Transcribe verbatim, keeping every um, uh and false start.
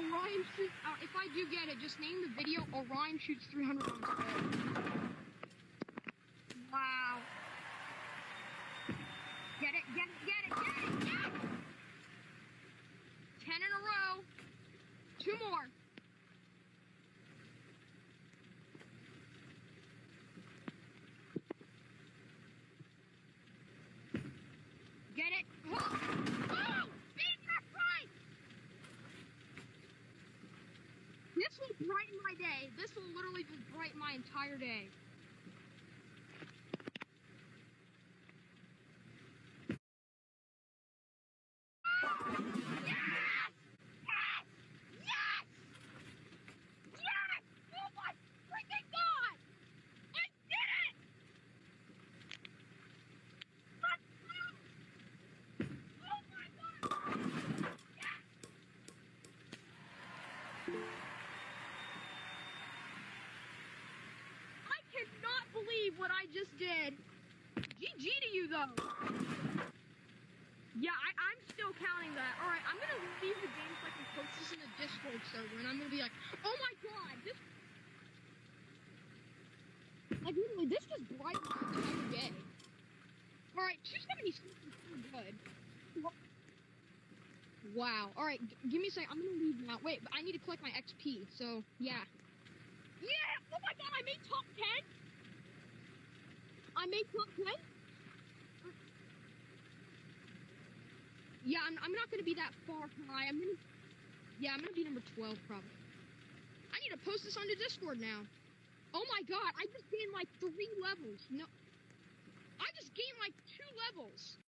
Orion shoots, uh, if I do get it, just name the video Orion shoots three hundred on square. Wow. Get it, get it, get it, get it, get it! Ten in a row. Two more. Get it. Oh! Oh! Beat that price! This will brighten my day. This will literally just brighten my entire day. Yes! Yes! Yes! Yes! Oh my freaking God! I did it! Let's go! Oh my God! Yes! I cannot believe what I just did. G G to you though. Yeah, I, I'm still counting that. Alright, I'm gonna leave the game so I can post this in the Discord server, and I'm gonna be like, oh my God, this... Like, literally, this just brightened my entire day. Alright, two seventy-six is so good. Wow. Alright, give me a second. I'm gonna leave now. Wait, but I need to collect my X P, so, yeah. Yeah! Oh my God, I made top ten? I made top ten? Yeah, I'm, I'm not gonna be that far high. I'm gonna... Yeah, I'm gonna be number twelve, probably. I need to post this on the Discord now. Oh my God, I just gained like three levels. No... I just gained like two levels.